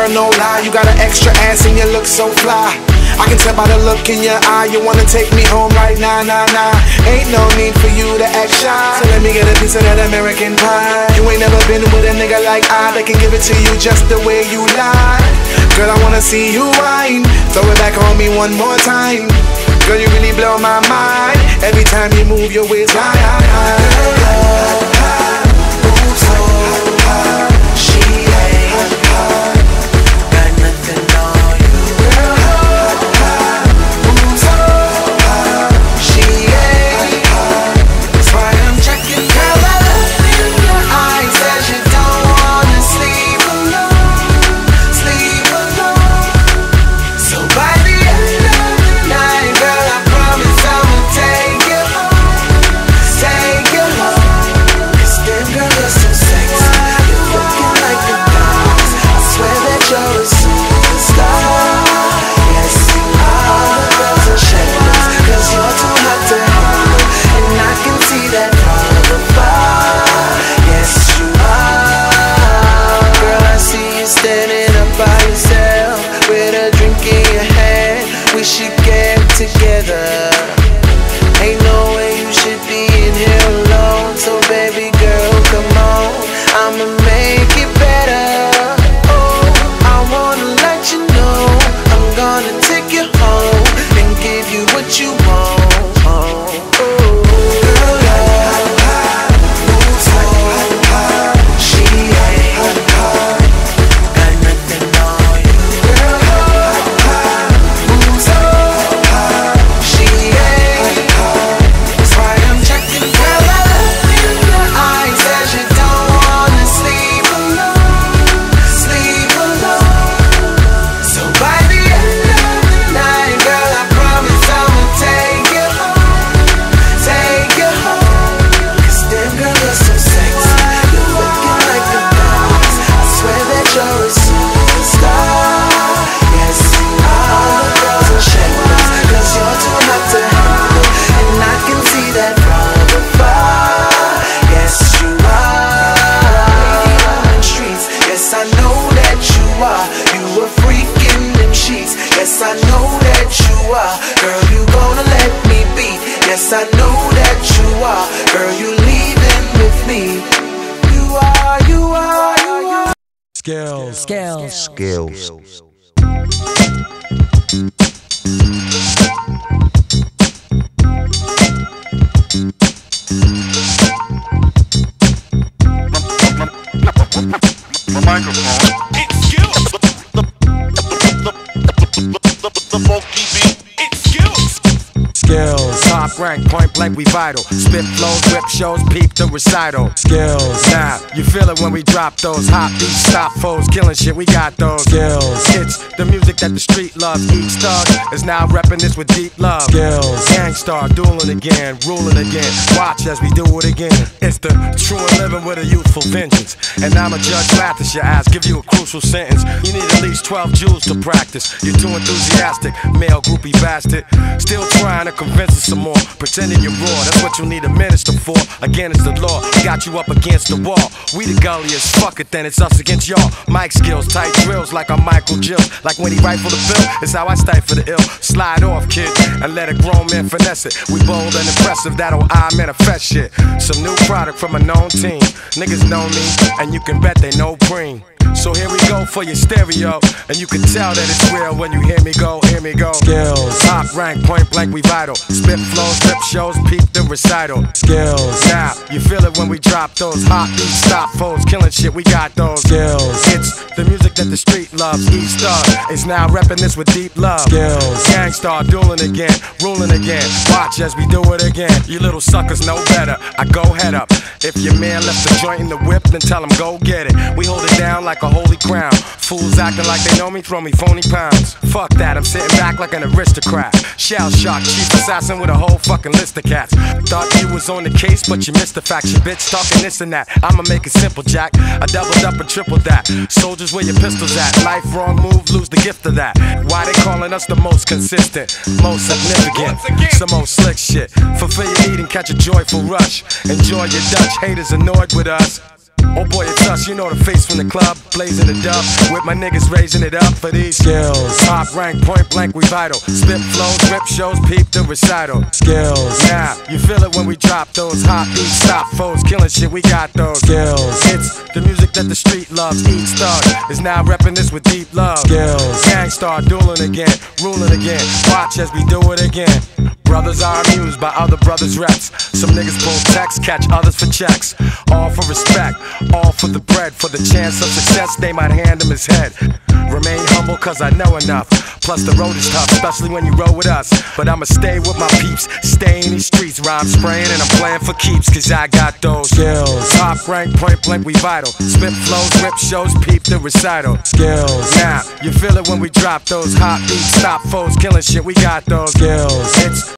no lie, you got an extra ass and you look so fly. I can tell by the look in your eye, you wanna take me home right now, nah. Ain't no need for you to act shy, so let me get a piece of that American pie. You ain't never been with a nigga like I that can give it to you just the way you lie. Girl, I wanna see you whine, throw it back on me one more time. Girl, you really blow my mind, every time you move your waist high. Together, ain't no way you should be in here alone. So baby girl, come on, I'ma make it better. Oh, I wanna let you know I'm gonna take you home and give you what you want. Oh, I know that you are, girl, you gonna let me be. Yes, I know that you are, girl, you leaving with me. You are. Skills. My microphone. It's skills. The funky beat. It's skills. Top rank, point blank, we vital. Spit flows, whip shows, peep the recital. Now, you feel it when we drop those hot beats, stop foes, killing shit, we got those. It's the music that the street loves. Each thug is now repping this with deep love. Gangstar, dueling again, ruling again. Watch as we do it again. It's the true and living with a youthful vengeance. And I'm a judge, laugh at your ass, give you a crucial sentence. You need at least 12 joules to practice. You're too enthusiastic, male groupie bastard. Still trying to convince us some more, pretending you're raw. That's what you need a minister for. Again, it's the law. We got you up against the wall. We the gulliest, fuck it, then it's us against y'all. Mic skills, tight drills like I'm Michael Jill. Like when he rifle the bill, it's how I stifle the ill. Slide off, kid, and let a grown man finesse it. We bold and impressive, that'll I manifest shit. Some new product from a known team. Niggas know me, and you can bet they know Preem. So here we go for your stereo, and you can tell that it's real when you hear me go, hear me go. Top rank, point blank, we vital. Spit flows, rip shows, peep the recital. Now, you feel it when we drop those hot beats, stop foes, killing shit, we got those. It's the music that the street loves. Each thug is now repping this with deep love. Gangstar, dueling again, ruling again. Watch as we do it again. You little suckers know better, I go head up. If your man left the joint in the whip, then tell him go get it. We hold it down like a holy crown. Fools acting like they know me, throw me phony pounds. Fuck that, I'm sitting back like an aristocrat. Shell shock, chief assassin with a whole fucking list of cats. Thought you was on the case, but you missed the facts. Your bitch talking this and that. I'ma make it simple, Jack. I doubled up and tripled that. Soldiers, where your pistols at? Life wrong move, lose the gift of that. Why they calling us the most consistent, most significant, some old slick shit. Fulfill your need and catch a joyful rush. Enjoy your Dutch, haters annoyed with us. Oh boy, it's us, you know the face from the club, blazing the dub, with my niggas raising it up for these skills. Top rank, point blank, we vital. Spit flows, rip shows, peep the recital. Skills. Now, you feel it when we drop those hot beats, stop foes, killing shit, we got those skills. It's the music that the street loves. Each thug is now repping this with deep love. Skills. Gang start dueling again, ruling again. Watch as we do it again. Brothers are amused by other brothers' reps. Some niggas pull texts, catch others for checks. All for respect, all for the bread. For the chance of success, they might hand him his head. Remain humble cause I know enough. Plus the road is tough, especially when you roll with us. But I'ma stay with my peeps, stay in these streets. Rhyme spraying and I'm playing for keeps, cause I got those skills. Top rank, point blank, we vital. Spit flows, rip shows, peep the recital. Skills. Now, you feel it when we drop those hot beats, stop foes, killing shit, we got those skills. It's